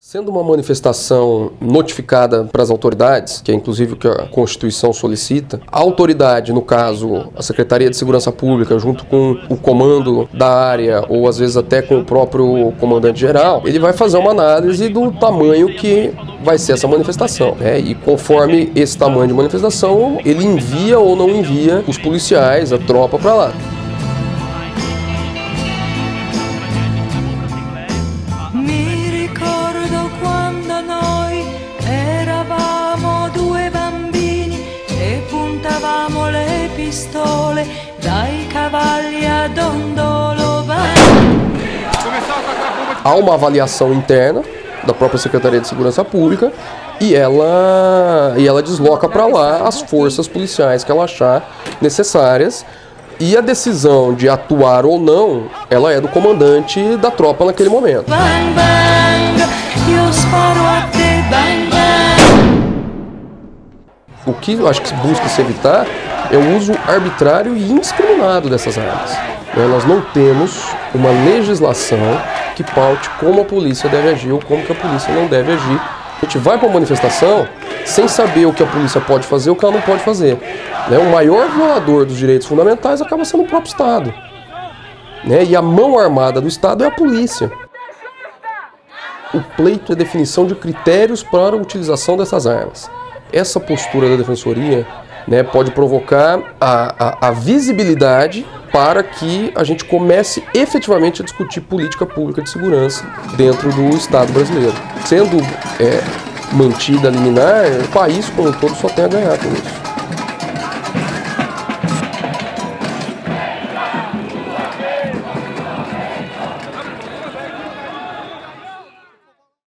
Sendo uma manifestação notificada para as autoridades, que é inclusive o que a Constituição solicita, a autoridade, no caso a Secretaria de Segurança Pública, junto com o comando da área, ou às vezes até com o próprio comandante-geral, ele vai fazer uma análise do tamanho que vai ser essa manifestação, né? E conforme esse tamanho de manifestação, ele envia ou não envia os policiais, a tropa para lá. Há uma avaliação interna da própria Secretaria de Segurança Pública e ela desloca para lá as forças policiais que ela achar necessárias, e a decisão de atuar ou não, ela é do comandante da tropa naquele momento. O que eu acho que busca se evitar é o uso arbitrário e indiscriminado dessas armas. Nós não temos uma legislação que paute como a polícia deve agir ou como que a polícia não deve agir. A gente vai para uma manifestação sem saber o que a polícia pode fazer ou o que ela não pode fazer. O maior violador dos direitos fundamentais acaba sendo o próprio Estado. E a mão armada do Estado é a polícia. O pleito é a definição de critérios para a utilização dessas armas. Essa postura da Defensoria pode provocar a visibilidade para que a gente comece efetivamente a discutir política pública de segurança dentro do Estado brasileiro. Sendo mantida a liminar, o país como um todo só tem a ganhar com isso.